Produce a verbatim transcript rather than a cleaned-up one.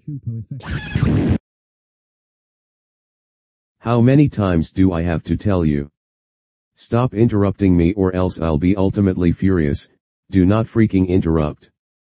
How many times do I have to tell you? Stop interrupting me or else I'll be ultimately furious. Do not freaking interrupt.